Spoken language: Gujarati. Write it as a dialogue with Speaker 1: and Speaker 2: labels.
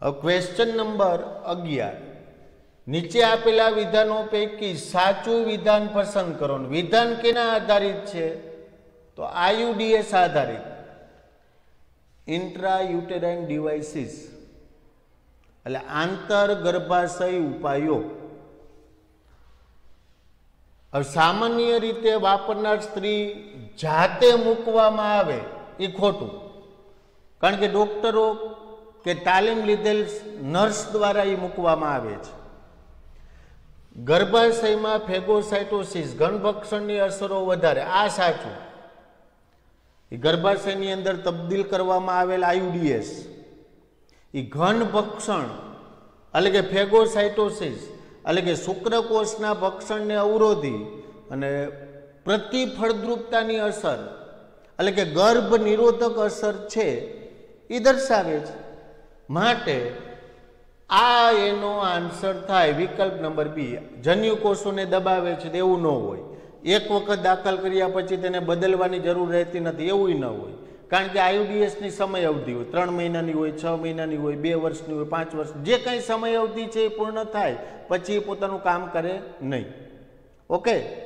Speaker 1: अब क्वेश्चन नंबर 11 नीचे आपेला विधानों पैकी साचू विधान पसंद करो। विधान केना आधारित है तो आईयूडीएस आधारित इंट्रायूटेराइन डिवाइसिस એટલે આંતર ગર્ભાશય ઉપાયો। હવે સામાન્ય રીતે વાપરનાર સ્ત્રી જાતે મૂકવામાં આવે એ ખોટું, કારણ કે ડોક્ટરો કે તાલીમ લીધેલ નર્સ દ્વારા એ મૂકવામાં આવે છે। ગર્ભાશયમાં ફેગોસાઇટોસિસ ઘનભક્ષણની અસરો વધારે, આ સાચું। એ ગર્ભાશયની અંદર તબદીલ કરવામાં આવેલ આયુડીએસ એ ઘન ભક્ષણ એટલે કે ફેગોસાઇટોસિસ એટલે કે શુક્રકોષના ભક્ષણને અવરોધી અને પ્રતિફળદ્રુપતાની અસર એટલે કે ગર્ભ નિરોધક અસર છે એ દર્શાવે છે। માટે આ એનો આન્સર થાય વિકલ્પ નંબર બી। જન્યુકોષોને દબાવે છે એવું ન હોય, એક વખત દાખલ કર્યા પછી તેને બદલવાની જરૂર રહેતી નથી એવું ન હોય, કારણ કે આયુડીએસની સમય અવધિ હોય, 3 મહિનાની હોય, 6 મહિનાની હોય, 2 વર્ષની હોય, 5 વર્ષ, જે કંઈ સમય અવધિ છે એ પૂર્ણ થાય પછી પોતાનું કામ કરે નહીં। ઓકે।